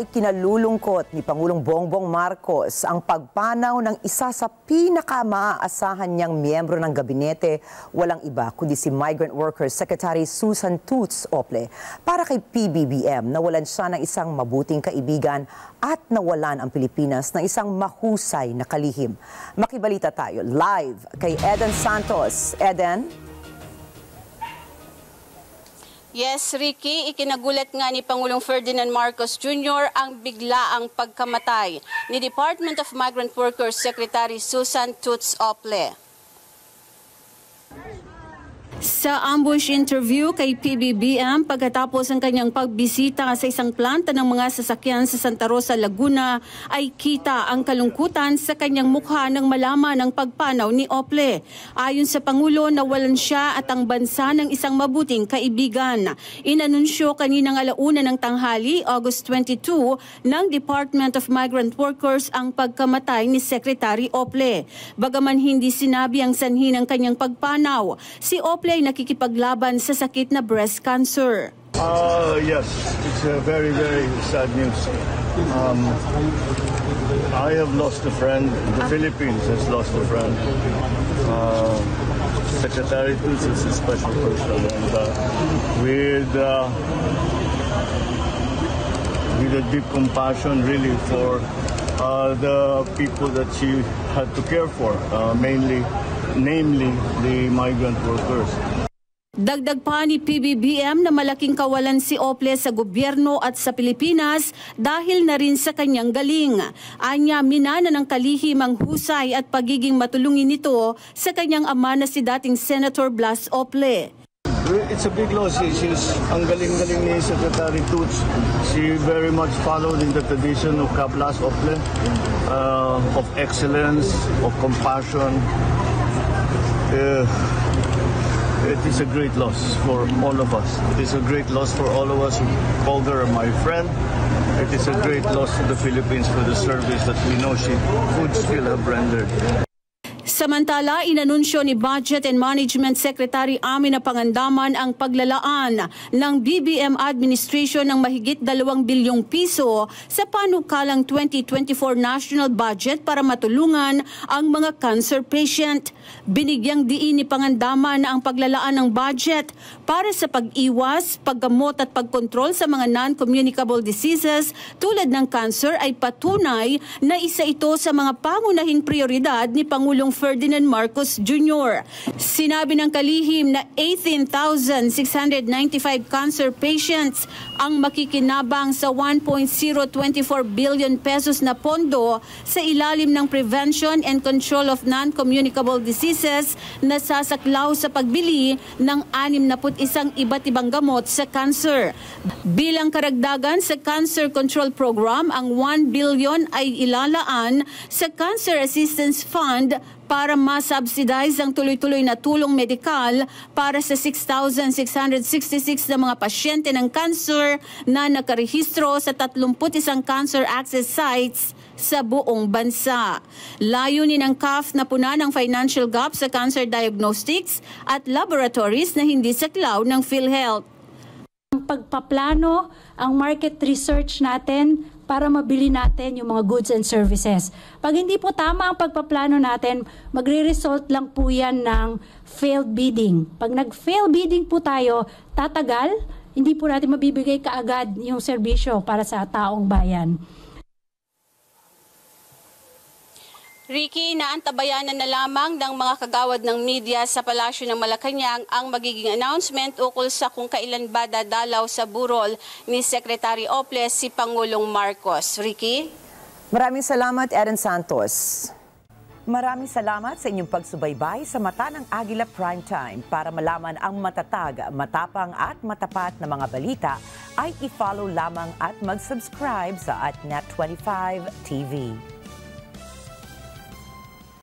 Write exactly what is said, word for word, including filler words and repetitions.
Kinalulungkot ni Pangulong Bongbong Marcos ang pagpanaw ng isa sa pinaka-maaasahan niyang miyembro ng gabinete, walang iba kundi si Migrant Workers Secretary Susan Toots Ople. Para kay P B B M, nawalan siya ng isang mabuting kaibigan at nawalan ang Pilipinas ng isang mahusay na kalihim. Makibalita tayo live kay Eden Santos. Eden? Yes, Ricky, ikinagulat nga ni Pangulong Ferdinand Marcos Junior ang biglaang pagkamatay ni Department of Migrant Workers Secretary Susan Toots Ople. Sa ambush interview kay P B B M pagkatapos ang kanyang pagbisita sa isang planta ng mga sasakyan sa Santa Rosa, Laguna, ay kita ang kalungkutan sa kanyang mukha nang malaman ang pagpanaw ni Ople. Ayon sa Pangulo, nawalan siya at ang bansa ng isang mabuting kaibigan. Inanunsyo kaninang alauna ng tanghali, August twenty-two, ng Department of Migrant Workers ang pagkamatay ni Secretary Ople. Bagaman hindi sinabi ang sanhi ng kanyang pagpanaw, si Ople ay nakikipaglaban sa sakit na breast cancer. Uh, yes, it's a very, very sad news. Um, I have lost a friend. The Philippines has lost a friend. Uh, Secretary Toots is a special person, and uh, with uh, with a deep compassion, really, for uh, the people that she had to care for, uh, mainly. namely the migrant workers. Dagdag pa ni P B B M na malaking kawalan si Ople sa gobyerno at sa Pilipinas dahil na rin sa kanyang galing. Anya, minana ng kalihim ang husay at pagiging matulungin nito sa kanyang ama na si dating Senator Blas Ople. It's a big loss. She's ang galing-galing ni Secretary Toots. She very much followed in the tradition of Blas Ople, uh, of excellence, of compassion. Uh, it is a great loss for all of us. It is a great loss for all of us who called her my friend. It is a great loss to the Philippines for the service that we know she would still have rendered. Samantala, inanunsyo ni Budget and Management Secretary Amina Pangandaman ang paglalaan ng B B M Administration ng mahigit dalawang bilyong piso sa panukalang twenty twenty-four national budget para matulungan ang mga cancer patient. Binigyang diin ni Pangandaman na ang paglalaan ng budget para sa pag-iwas, paggamot at pagkontrol sa mga non-communicable diseases tulad ng cancer ay patunay na isa ito sa mga pangunahing prioridad ni Pangulong Ferdinand Marcos Junior Sinabi ng kalihim na eighteen thousand six hundred ninety-five cancer patients ang makikinabang sa one point zero two four billion pesos na pondo sa ilalim ng Prevention and Control of Non-Communicable Diseases na sasaklaw sa pagbili ng sixty-one iba't ibang gamot sa cancer. Bilang karagdagan sa Cancer Control Program, ang one billion ay ilalaan sa Cancer Assistance Fund para ma-subsidize ang tuloy-tuloy na tulong medikal para sa six thousand six hundred sixty-six na mga pasyente ng cancer na nakarehistro sa thirty-one cancer access sites sa buong bansa. Layunin ng C A F na punan ang financial gap sa cancer diagnostics at laboratories na hindi saklaw ng PhilHealth. Ang pagpaplano, ang market research natin para mabili natin yung mga goods and services. Pag hindi po tama ang pagpaplano natin, magre-result lang po yan ng failed bidding. Pag nag-fail bidding po tayo, tatagal, hindi po natin mabibigay kaagad yung serbisyo para sa taong bayan. Ricky, naantabayanan na lamang ng mga kagawad ng media sa Palasyo ng Malacanang ang magiging announcement ukol sa kung kailan ba dadalaw sa burol ni Secretary Ople si Pangulong Marcos. Ricky? Maraming salamat, Eden Santos. Maraming salamat sa inyong pagsubaybay sa Mata ng Agila Primetime. Para malaman ang matatag, matapang at matapat na mga balita, ay i-follow lamang at mag-subscribe sa at net twenty-five T V.